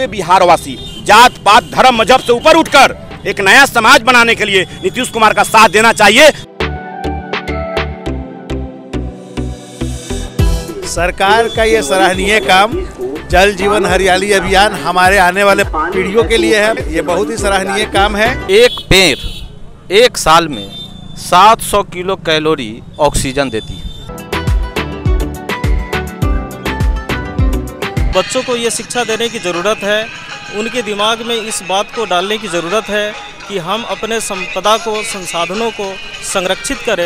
पूरे बिहार वासी जात पात धर्म मजहब से ऊपर उठकर एक नया समाज बनाने के लिए नीतीश कुमार का साथ देना चाहिए। सरकार का ये सराहनीय काम जल जीवन हरियाली अभियान हमारे आने वाले पीढ़ियों के लिए है। ये बहुत ही सराहनीय काम है। एक पेड़ एक साल में 700 किलो कैलोरी ऑक्सीजन देती है। बच्चों को ये शिक्षा देने की ज़रूरत है, उनके दिमाग में इस बात को डालने की ज़रूरत है कि हम अपने संपदा को, संसाधनों को संरक्षित करें।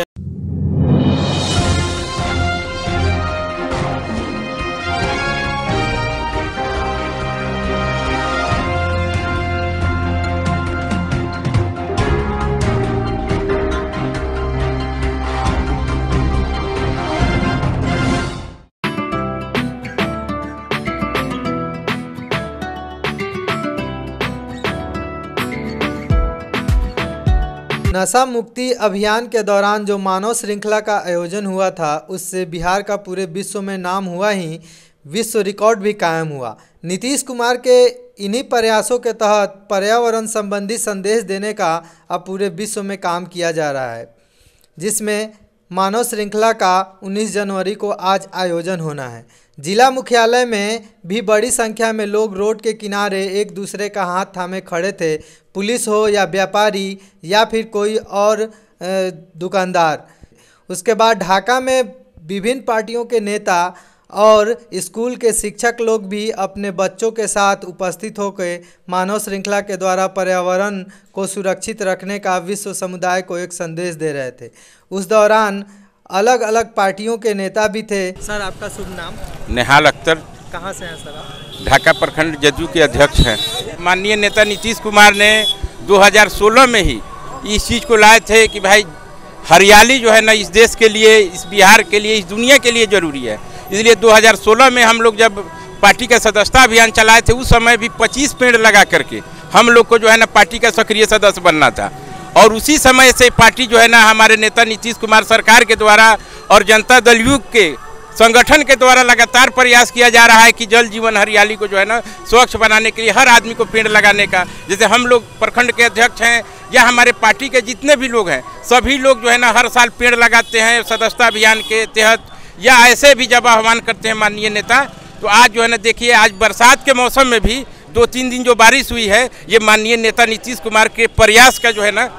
नशा मुक्ति अभियान के दौरान जो मानव श्रृंखला का आयोजन हुआ था, उससे बिहार का पूरे विश्व में नाम हुआ ही विश्व रिकॉर्ड भी कायम हुआ। नीतीश कुमार के इन्हीं प्रयासों के तहत पर्यावरण संबंधी संदेश देने का अब पूरे विश्व में काम किया जा रहा है, जिसमें मानव श्रृंखला का 19 जनवरी को आज आयोजन होना है। जिला मुख्यालय में भी बड़ी संख्या में लोग रोड के किनारे एक दूसरे का हाथ थामे खड़े थे, पुलिस हो या व्यापारी या फिर कोई और दुकानदार। उसके बाद ढाका में विभिन्न पार्टियों के नेता और स्कूल के शिक्षक लोग भी अपने बच्चों के साथ उपस्थित होकर मानव श्रृंखला के द्वारा पर्यावरण को सुरक्षित रखने का विश्व समुदाय को एक संदेश दे रहे थे। उस दौरान अलग अलग पार्टियों के नेता भी थे। सर, आपका शुभ नाम? नेहाल अख्तर। कहाँ से हैं सर आप? ढाका प्रखंड जदयू के अध्यक्ष हैं। माननीय नेता नीतीश कुमार ने 2016 में ही इस चीज़ को लाए थे कि भाई हरियाली जो है ना इस देश के लिए, इस बिहार के लिए, इस दुनिया के लिए ज़रूरी है। इसलिए 2016 में हम लोग जब पार्टी का सदस्यता अभियान चलाए थे, उस समय भी 25 पेड़ लगा करके हम लोग को जो है ना पार्टी का सक्रिय सदस्य बनना था। और उसी समय से पार्टी जो है ना हमारे नेता नीतीश कुमार सरकार के द्वारा और जनता दल यूथ के संगठन के द्वारा लगातार प्रयास किया जा रहा है कि जल जीवन हरियाली को जो है ना स्वच्छ बनाने के लिए हर आदमी को पेड़ लगाने का। जैसे हम लोग प्रखंड के अध्यक्ष हैं या हमारे पार्टी के जितने भी लोग हैं, सभी लोग जो है ना हर साल पेड़ लगाते हैं सदस्यता अभियान के तहत, या ऐसे भी जब आह्वान करते हैं माननीय नेता। तो आज जो है ना देखिए, आज बरसात के मौसम में भी 2-3 दिन जो बारिश हुई है, ये माननीय नेता नीतीश कुमार के प्रयास का जो है ना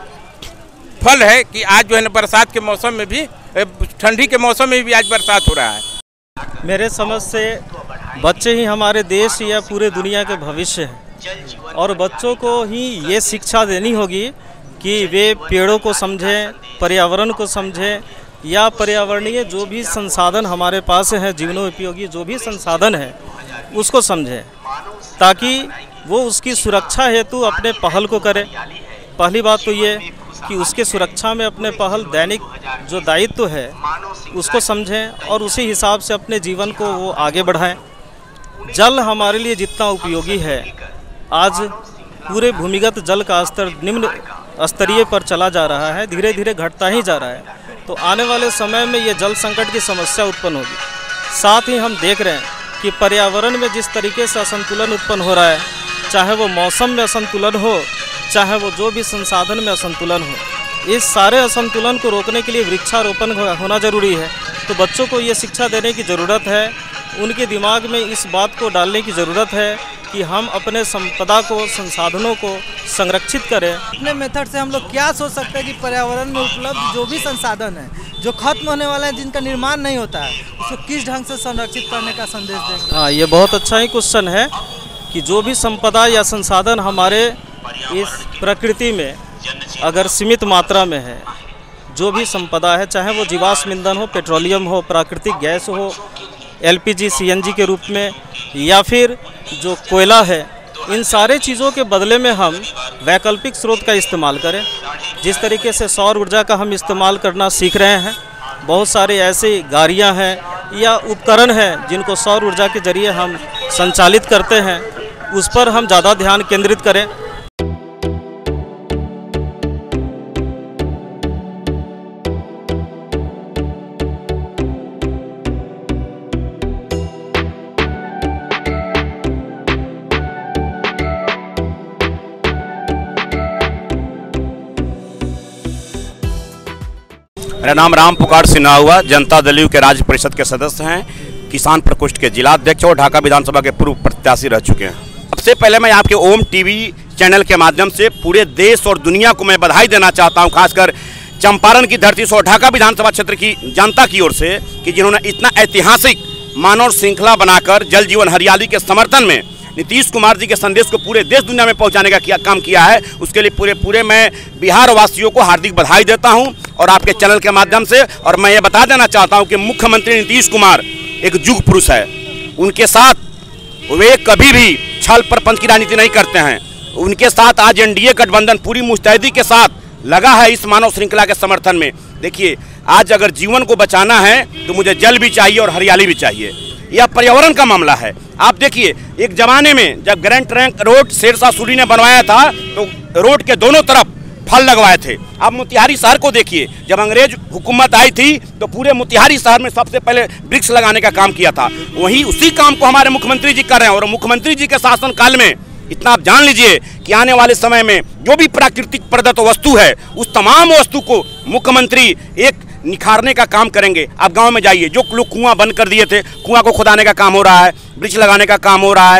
फल है कि आज जो है ना बरसात के मौसम में भी, ठंडी के मौसम में भी आज बरसात हो रहा है। मेरे समझ से बच्चे ही हमारे देश या पूरे दुनिया के भविष्य हैं, और बच्चों को ही ये शिक्षा देनी होगी कि वे पेड़ों को समझें, पर्यावरण को समझें, या पर्यावरणीय जो भी संसाधन हमारे पास हैं, जीवनोपयोगी जो भी संसाधन है उसको समझें, ताकि वो उसकी सुरक्षा हेतु अपने पहल को करें। पहली बात तो ये कि उसके सुरक्षा में अपने पहल दैनिक जो दायित्व है उसको समझें और उसी हिसाब से अपने जीवन को वो आगे बढ़ाएं। जल हमारे लिए जितना उपयोगी है, आज पूरे भूमिगत जल का स्तर निम्न स्तरीय पर चला जा रहा है, धीरे धीरे घटता ही जा रहा है। तो आने वाले समय में ये जल संकट की समस्या उत्पन्न होगी। साथ ही हम देख रहे हैं कि पर्यावरण में जिस तरीके से असंतुलन उत्पन्न हो रहा है, चाहे वो मौसम में असंतुलन हो, चाहे वो जो भी संसाधन में असंतुलन हो, इस सारे असंतुलन को रोकने के लिए वृक्षारोपण होना जरूरी है। तो बच्चों को ये शिक्षा देने की ज़रूरत है, उनके दिमाग में इस बात को डालने की ज़रूरत है कि हम अपने संपदा को, संसाधनों को संरक्षित करें। अपने मेथड से हम लोग क्या सोच सकते हैं कि पर्यावरण में उपलब्ध जो भी संसाधन है जो खत्म होने वाला है, जिनका निर्माण नहीं होता है, उसको किस ढंग से संरक्षित करने का संदेश देंगे? हाँ, ये बहुत अच्छा ही क्वेश्चन है कि जो भी संपदा या संसाधन हमारे इस प्रकृति में अगर सीमित मात्रा में है, जो भी संपदा है, चाहे वो जीवाश्म ईंधन हो, पेट्रोलियम हो, प्राकृतिक गैस हो, LPG CNG के रूप में, या फिर जो कोयला है, इन सारे चीज़ों के बदले में हम वैकल्पिक स्रोत का इस्तेमाल करें। जिस तरीके से सौर ऊर्जा का हम इस्तेमाल करना सीख रहे हैं, बहुत सारे ऐसी गाड़ियां हैं या उपकरण हैं जिनको सौर ऊर्जा के जरिए हम संचालित करते हैं, उस पर हम ज़्यादा ध्यान केंद्रित करें। मेरा नाम राम पुकार सिन्हा हुआ, जनता दल यू के राज्य परिषद के सदस्य हैं, किसान प्रकोष्ठ के जिला अध्यक्ष और ढाका विधानसभा के पूर्व प्रत्याशी रह चुके हैं। सबसे पहले मैं आपके ओम टीवी चैनल के माध्यम से पूरे देश और दुनिया को मैं बधाई देना चाहता हूं, खासकर चंपारण की धरती से और ढाका विधानसभा क्षेत्र की जनता की ओर से, कि जिन्होंने इतना ऐतिहासिक मानव श्रृंखला बनाकर जल जीवन हरियाली के समर्थन में नीतीश कुमार जी के संदेश को पूरे देश दुनिया में पहुंचाने का काम किया है। उसके लिए पूरे मैं बिहार वासियों को हार्दिक बधाई देता हूं और आपके चैनल के माध्यम से। और मैं ये बता देना चाहता हूं कि मुख्यमंत्री नीतीश कुमार एक युग पुरुष है। उनके साथ वे कभी भी छल प्रपंच की राजनीति नहीं करते हैं। उनके साथ आज एनडीए गठबंधन पूरी मुस्तैदी के साथ लगा है इस मानव श्रृंखला के समर्थन में। देखिए, आज अगर जीवन को बचाना है तो मुझे जल भी चाहिए और हरियाली भी चाहिए। यह पर्यावरण का मामला है। आप देखिए, एक जमाने में जब grand trunk road Shershah Suri ने बनवाया था तो रोड के दोनों तरफ फल लगवाए थे। अब मोतिहारी शहर को देखिए, जब अंग्रेज हुकूमत आई थी तो पूरे मोतिहारी शहर में सबसे पहले वृक्ष लगाने का काम किया था। वहीं उसी काम को हमारे मुख्यमंत्री जी कर रहे हैं। और मुख्यमंत्री जी के शासन काल में इतना आप जान लीजिए कि आने वाले समय में जो भी प्राकृतिक प्रदत्त वस्तु है उस तमाम वस्तु को मुख्यमंत्री एक निखारने का काम करेंगे। आप गांव में जाइए, जो लोग कुआं बंद कर दिए थे, कुआं को खुदाने का काम हो रहा है, वृक्ष लगाने का काम हो रहा है,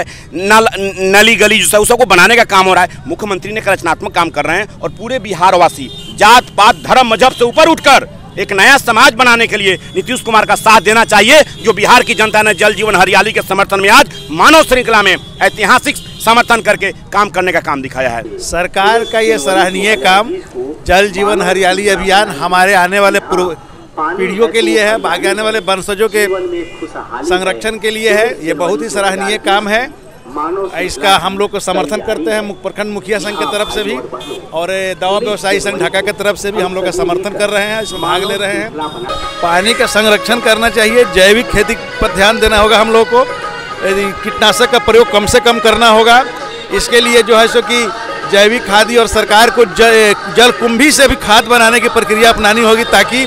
नली गली जो उसको बनाने का काम हो रहा है। मुख्यमंत्री ने रचनात्मक काम कर रहे हैं और पूरे बिहारवासी जात पात धर्म मजहब से ऊपर उठकर एक नया समाज बनाने के लिए नीतीश कुमार का साथ देना चाहिए, जो बिहार की जनता ने जल जीवन हरियाली के समर्थन में आज मानव श्रृंखला में ऐतिहासिक समर्थन करके काम करने का काम दिखाया है। सरकार का ये सराहनीय काम जल जीवन हरियाली अभियान हमारे आने वाले पीढ़ियों के लिए है, आगे आने वाले वंशजों के संरक्षण के लिए है। ये बहुत ही सराहनीय काम है। इसका हम लोग को समर्थन करते हैं प्रखंड मुखिया संघ की तरफ से भी और दवा व्यवसायी संघ ढाका की तरफ से भी हम लोग का समर्थन कर रहे हैं, इसमें भाग ले रहे हैं। पानी का संरक्षण करना चाहिए, जैविक खेती पर ध्यान देना होगा हम लोग को, कीटनाशक का प्रयोग कम से कम करना होगा। इसके लिए जो है सो कि जैविक खाद और सरकार को जल कुंभी से भी खाद बनाने की प्रक्रिया अपनानी होगी, ताकि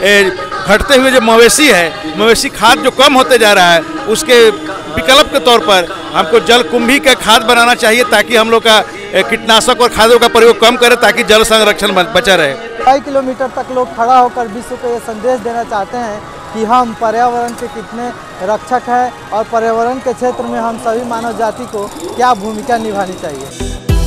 घटते हुए जो मवेशी है, मवेशी खाद जो कम होते जा रहा है, उसके विकल्प के तौर पर हमको जल कुंभी का खाद बनाना चाहिए, ताकि हम लोग का कीटनाशक और खादों का प्रयोग कम करें, ताकि जल संरक्षण बचा रहे। 2 किलोमीटर तक लोग खड़ा होकर विश्व को ये संदेश देना चाहते हैं कि हम पर्यावरण के कितने रक्षक हैं और पर्यावरण के क्षेत्र में हम सभी मानव जाति को क्या भूमिका निभानी चाहिए।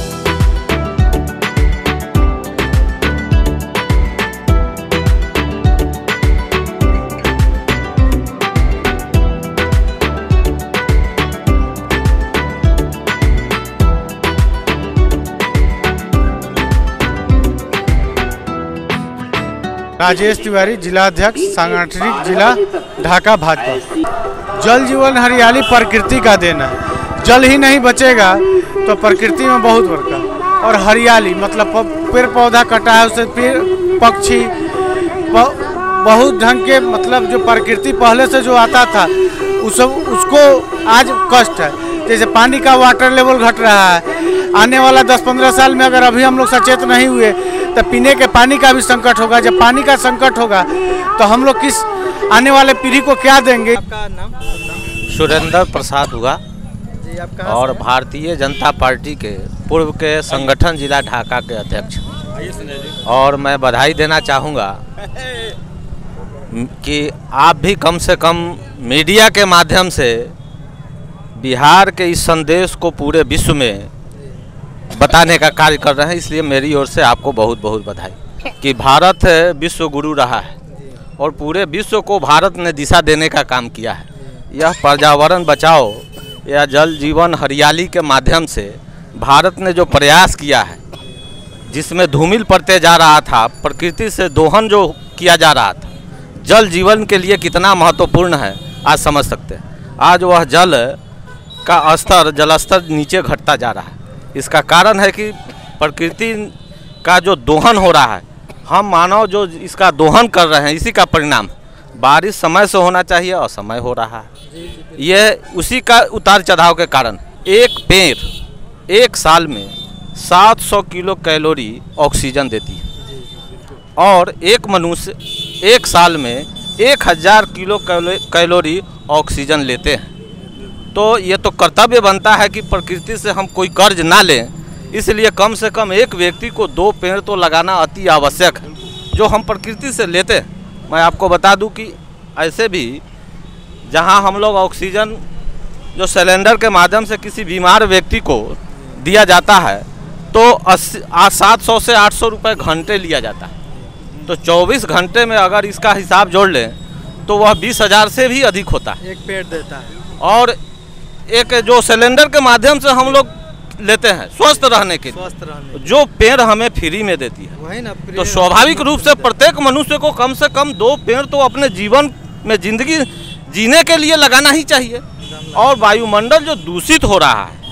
राजेश तिवारी, जिला अध्यक्ष, सांगठनिक जिला, ढाका भाजपा। जल जीवन हरियाली प्रकृति का देन है। जल ही नहीं बचेगा तो प्रकृति में बहुत बड़का और हरियाली मतलब पेड़ पौधा कटा है, उससे पेड़ पक्षी बहुत ढंग के मतलब जो प्रकृति पहले से जो आता था उसको आज कष्ट है। जैसे पानी का वाटर लेवल घट रहा है, आने वाला 10-15 साल में अगर अभी हम लोग सचेत नहीं हुए तो पीने के पानी का भी संकट होगा। जब पानी का संकट होगा तो हम लोग किस आने वाले पीढ़ी को क्या देंगे। आपका नाम? सुरेंद्र प्रसाद हुआ जी, आप और भारतीय जनता पार्टी के पूर्व के संगठन जिला ढाका के अध्यक्ष। और मैं बधाई देना चाहूँगा कि आप भी कम से कम मीडिया के माध्यम से बिहार के इस संदेश को पूरे विश्व में बताने का कार्य कर रहे हैं, इसलिए मेरी ओर से आपको बहुत बहुत बधाई कि भारत विश्व गुरु रहा है और पूरे विश्व को भारत ने दिशा देने का काम किया है। यह पर्यावरण बचाओ या जल जीवन हरियाली के माध्यम से भारत ने जो प्रयास किया है, जिसमें धूमिल पड़ते जा रहा था, प्रकृति से दोहन जो किया जा रहा था, जल जीवन के लिए कितना महत्वपूर्ण है आज समझ सकते हैं। आज वह जल का स्तर, जल स्तर नीचे घटता जा रहा है। इसका कारण है कि प्रकृति का जो दोहन हो रहा है, हम मानव जो इसका दोहन कर रहे हैं, इसी का परिणाम। बारिश समय से होना चाहिए, असमय हो रहा है। यह उसी का उतार चढ़ाव के कारण। एक पेड़ एक साल में 700 किलो कैलोरी ऑक्सीजन देती है और एक मनुष्य एक साल में 1000 किलो कैलोरी ऑक्सीजन लेते हैं। तो ये तो कर्तव्य बनता है कि प्रकृति से हम कोई कर्ज ना लें, इसलिए कम से कम एक व्यक्ति को 2 पेड़ तो लगाना अति आवश्यक है। जो हम प्रकृति से लेते हैं। मैं आपको बता दूं कि ऐसे भी जहां हम लोग ऑक्सीजन जो सिलेंडर के माध्यम से किसी बीमार व्यक्ति को दिया जाता है तो 700 से 800 रुपये घंटे लिया जाता है। तो 24 घंटे में अगर इसका हिसाब जोड़ लें तो वह 20,000 से भी अधिक होता है, एक पेड़ देता है। और एक जो सिलेंडर के माध्यम से हम लोग लेते हैं स्वस्थ रहने के लिए, जो पेड़ हमें फ्री में देती है, वही ना। तो स्वाभाविक रूप से प्रत्येक मनुष्य को कम से कम 2 पेड़ तो अपने जीवन में जिंदगी जीने के लिए लगाना ही चाहिए। और वायुमंडल जो दूषित हो रहा है,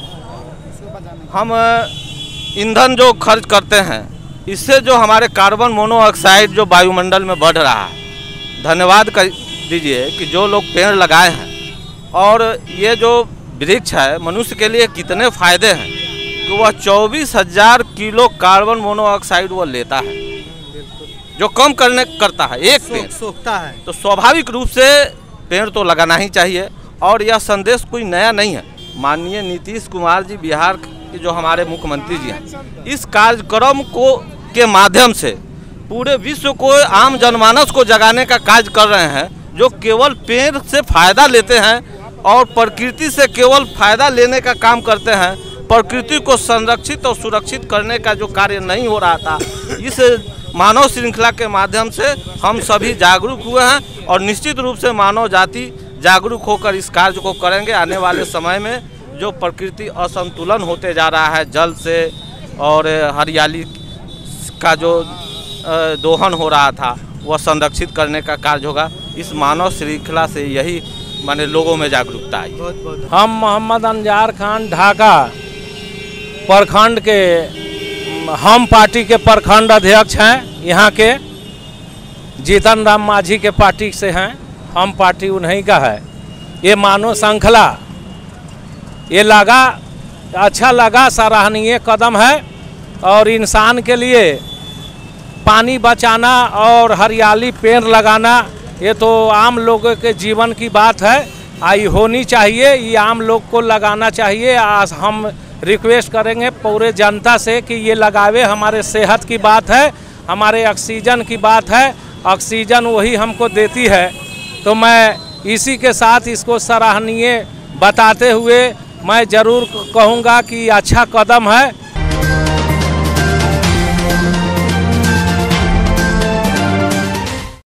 हम ईंधन जो खर्च करते हैं, इससे जो हमारे कार्बन मोनोऑक्साइड जो वायुमंडल में बढ़ रहा है, धन्यवाद कर दीजिए कि जो लोग पेड़ लगाए हैं। और ये जो वृक्ष है मनुष्य के लिए कितने फायदे हैं कि वह 24,000 किलो कार्बन मोनोऑक्साइड वो लेता है, जो कम करता है एक पेड़ सोखता है। तो स्वाभाविक रूप से पेड़ तो लगाना ही चाहिए। और यह संदेश कोई नया नहीं है। माननीय नीतीश कुमार जी बिहार के जो हमारे मुख्यमंत्री जी हैं, इस कार्यक्रम को के माध्यम से पूरे विश्व को, आम जनमानस को जगाने का कार्य कर रहे हैं, जो केवल पेड़ से फायदा लेते हैं और प्रकृति से केवल फायदा लेने का काम करते हैं। प्रकृति को संरक्षित और सुरक्षित करने का जो कार्य नहीं हो रहा था, इस मानव श्रृंखला के माध्यम से हम सभी जागरूक हुए हैं और निश्चित रूप से मानव जाति जागरूक होकर इस कार्य को करेंगे। आने वाले समय में जो प्रकृति असंतुलन होते जा रहा है, जल से और हरियाली का जो दोहन हो रहा था, वह संरक्षित करने का कार्य होगा। इस मानव श्रृंखला से यही माने लोगों में जागरूकता आई। हम मोहम्मद अंजार खान ढाका प्रखंड के हम पार्टी के प्रखंड अध्यक्ष हैं। यहाँ के जीतन राम मांझी के पार्टी से हैं, हम पार्टी उन्हीं का है। ये मानव श्रृंखला ये लगा, अच्छा लगा, सराहनीय कदम है। और इंसान के लिए पानी बचाना और हरियाली पेड़ लगाना, ये तो आम लोगों के जीवन की बात है, आई होनी चाहिए, ये आम लोग को लगाना चाहिए। आज हम रिक्वेस्ट करेंगे पूरे जनता से कि ये लगावे। हमारे सेहत की बात है, हमारे ऑक्सीजन की बात है, ऑक्सीजन वही हमको देती है। तो मैं इसी के साथ इसको सराहनीय बताते हुए मैं ज़रूर कहूँगा कि अच्छा कदम है।